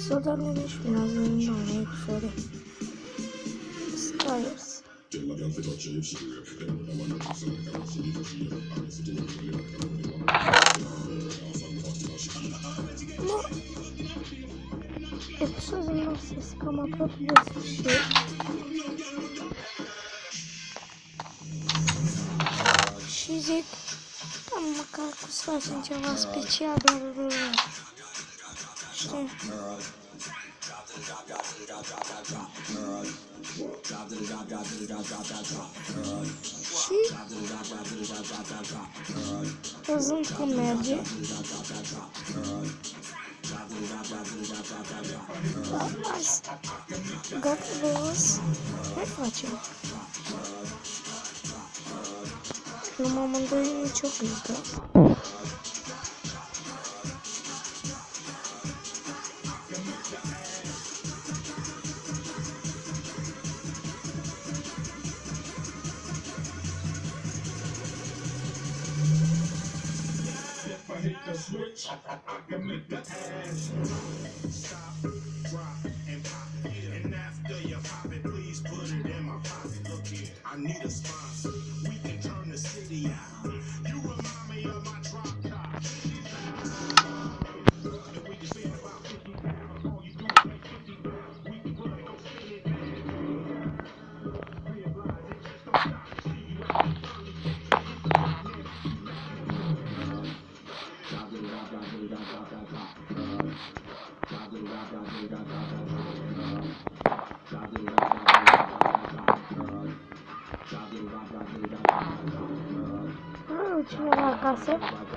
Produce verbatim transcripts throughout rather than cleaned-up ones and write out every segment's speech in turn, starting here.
Soda neymiş biraz önce oynayıp sorry. Stars. Ama bu sözün ses kapatabiliriz bir şey. Şizek ama karkus versin cevaz peçi haber. İşte. Şey. Hızın komedi. Mas Gatlos é ótimo. No momento ele me choca. Hit the switch, I can make the ass stop, drop, and pop it. And after you pop it, please put it in my pocket. Look here, I need a sponsor. We can turn the city out. You remind me of my drop top. And we can spend about fifty pounds. All you do is make fifty pounds. We can run it, go spin it down. Pay it blind, it just don't stop. See you out in early. Ah, tinha uma caça.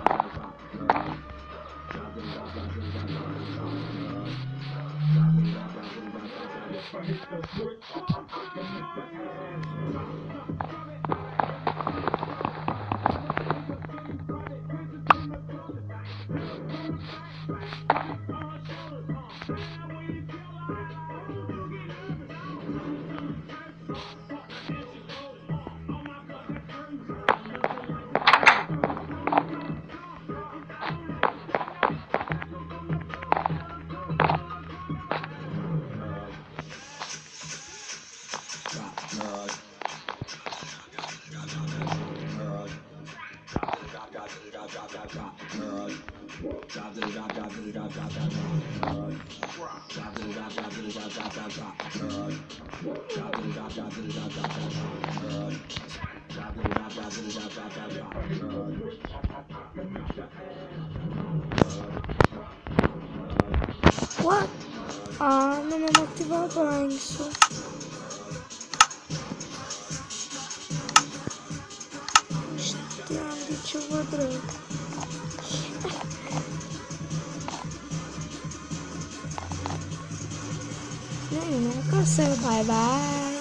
What? Ah, não me motivava isso. Deixa eu ver. Não, não, bye bye.